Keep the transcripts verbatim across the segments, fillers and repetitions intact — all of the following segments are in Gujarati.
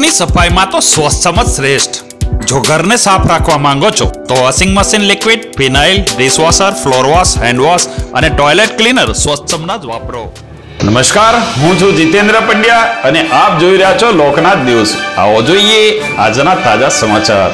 ઘરની સફાઈમાં તો સ્વચ્છમ જ શ્રેષ્ઠ। જો ઘરને સાફ રાખવા માંગો છો તો washing machine liquid, phenyl, dishwasher, floor wash, hand wash અને ટોયલેટ ક્લીનર સ્વચ્છમના જ વાપરો। નમસ્કાર, હું છું જીતેન્દ્ર પંડ્યા અને આપ જોઈ રહ્યા છો લોકનાદ ન્યૂઝ। આવો જોઈએ આજના તાજા સમાચાર।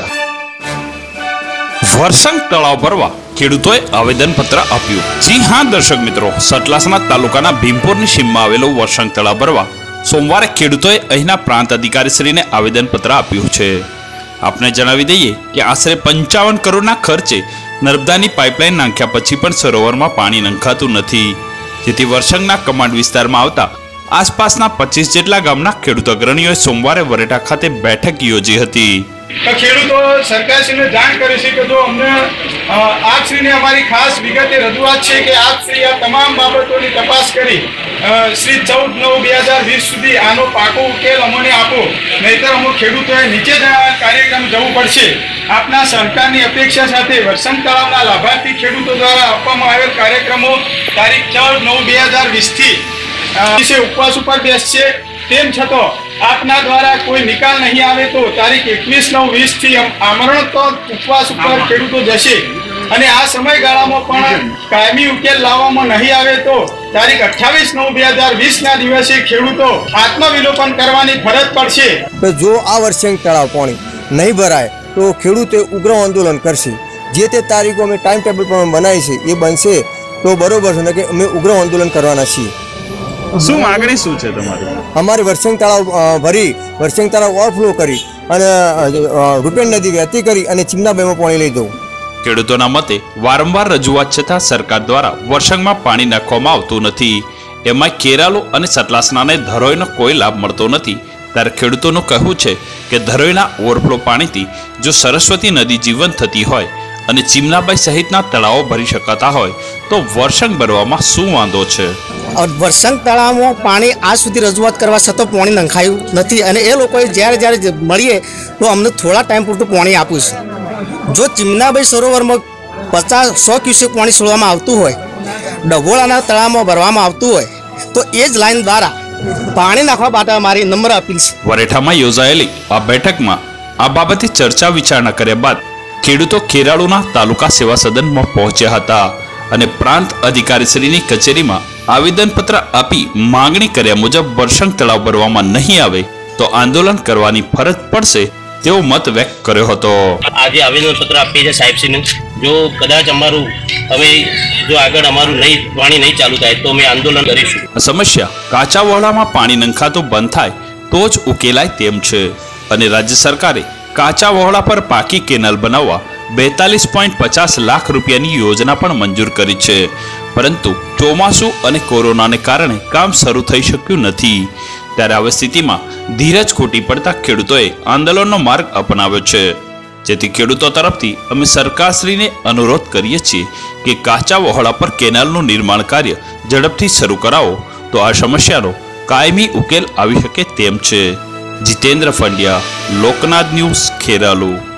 વરસંગ તળાવ ભરવા ખેડૂતોએ આવેદનપત્ર આપ્યું। જી હા દર્શક મિત્રો, સતલાસણા તાલુકાના ભીમપુરની સીમમાં આવેલું વરસંગ તળાવ ભરવા સોમવારે ખેડૂતોએ અહીંના પ્રાંત અધિકારીશ્રીને આવેદનપત્ર આપ્યું છે। આપને જણાવી દઈએ કે આશરે પંચાવન કરોડના ખર્ચે નર્મદાની પાઇપલાઇન નાખ્યા પછી પણ સરોવરમાં પાણી નંખાતું નથી, જેથી વરસંગના કમાન્ડ વિસ્તારમાં આવતા આસપાસના પચીસ જેટલા ગામના ખેડૂત અગ્રણીઓએ સોમવારે વરેટા ખાતે બેઠક યોજી હતી। તો ખેડૂતો સરકારશ્રીને જાણ કરી છે કે જો અમને આપશ્રીને અમારી ખાસ વિગતે રજૂઆત છે કે આપશ્રી આ તમામ બાબતોની તપાસ કરી શ્રી ચૌદ નવ બે હજાર વીસ સુધી આનો પાકો ઉકેલ અમને આપો, નહીતર અમો ખેડૂતોએ નીચે કાર્યક્રમ જવું પડશે। આપના સહકારની અપેક્ષા સાથે વરસંગ તળાવના લાભાર્થી ખેડૂતો દ્વારા આપવામાં આવેલ કાર્યક્રમો તારીખ ચૌદ નવ બે હજાર વીસથી વિશે ઉપવાસ ઉપર બેસશે। તેમ છતાં આપના દ્વારા કોઈ નિકાલ નહીં આવે તો તારીખ એકવીસ નવ વીસ થી આમરણ તો ઉપવાસ ઉપર ખેડૂતો જશે અને આ સમયગાળામાં પણ કાયમી ઉકેલ લાવવામાં નહીં આવે તો તારીખ અઠ્ઠાવીસ નવ બે હજાર વીસ ના દિવસે ખેડૂતો આત્મવિલોપન કરવાની ફરજ પડશે। તો જો આ વરસંગ તળાવ પાણી નહીં ભરાય તો ખેડૂતે ઉગ્ર આંદોલન કરશે। જે તે તારીખો અમે ટાઈમ ટેબલ પણ બનાવી છે એ બનશે તો બરોબર છે ને કે અમે ઉગ્ર આંદોલન કરવાના છીએ। શું માગણી શું છે તમારી? અમારી વરસંગ તળાવ ભરી વરસંગ તળાવ ઓવરફ્લો કરી અને રૂપેણ નદી વહેતી કરી અને ચીમનાબાઈમાં પાણી લઈ દઉં। ખેડૂતોના મતે વારંવાર રજૂઆત છતાં સરકાર દ્વારા વરસંગમાં પાણી નાખવામાં આવતું નથી, એમાં ખેરાલુ અને સતલાસણાને ધરોઈનો કોઈ લાભ મળતો નથી। ત્યારે ખેડૂતોનું કહેવું છે કે ધરોઈના ઓવરફ્લો પાણીથી જો સરસ્વતી નદી જીવંત થતી હોય અને ચીમનાબાઈ સહિતના તળાવો ભરી શકાતા હોય તો વરસંગ ભરવામાં શું વાંધો છે? વરસંગ તળાવમાં પાણી આજ સુધી રજૂઆત કરવા છતાં પાણી નંખાયું નથી અને એ લોકોએ જ્યારે જ્યારે મળીએ તો અમને થોડા ટાઈમ પૂરતું પાણી આપ્યું છે। જો ચીમનાબાઈ સરોવરમાં પચાસ સો ક્યુસેક પાણી છોડવામાં આવતું હોય, ડભોળાના તળાવમાં ભરવામાં આવતું હોય તો એ જ લાઈન દ્વારા પાણી નાખવા માટે મારી નમ્ર અપીલ છે। વરેઠામાં યોજાયેલી આ બેઠકમાં આ બાબતે ચર્ચા વિચારણા કર્યા બાદ ખેડૂતો ખેરાલુના તાલુકા સેવા સદનમાં પહોંચ્યા હતા અને પ્રાંત અધિકારીશ્રીની કચેરીમાં આવેદનપત્ર આપી માંગણી કર્યા મુજબ વરસંગ તળાવ ભરવામાં નહીં આવે તો આંદોલન કરવાની ફરજ પડશે તેવો મત વ્યક્ત કર્યો હતો। આજે આવેદનપત્ર આપીએ છે સાહેબશ્રીને, જો કદાચ અમારું હવે જો આગળ અમારું નહીં પાણી નહીં ચાલુ થાય તો અમે આંદોલન કરીશું। સમસ્યા કાચા વહોળામાં પાણી નંખાતું બંધ થાય તો જ ઉકેલાય તેમ છે અને રાજ્ય સરકારે કાચા વહોળા પર પાકી કેનાલ બનાવવા બેતાલીસ પોઈન્ટ પચાસ લાખ રૂપિયાની યોજના પણ મંજૂર કરી છે, પરંતુ ચોમાસું અને કોરોનાને કારણે કામ શરૂ થઈ શક્યું નથી। ત્યારે આવી સ્થિતિમાં ધીરજ ખોટી પડતા ખેડૂતોએ આંદોલનનો માર્ગ અપનાવ્યો છે, જેથી ખેડૂતો તરફથી અમે સરકારશ્રીને અનુરોધ કરીએ છીએ કે કાચા વહોળા પર કેનાલનું નિર્માણ કાર્ય ઝડપથી શરૂ કરાવો તો આ સમસ્યાનો કાયમી ઉકેલ આવી શકે તેમ છે। જીતેન્દ્ર પંડ્યા, લોકનાદ ન્યૂઝ, ખેરાલુ।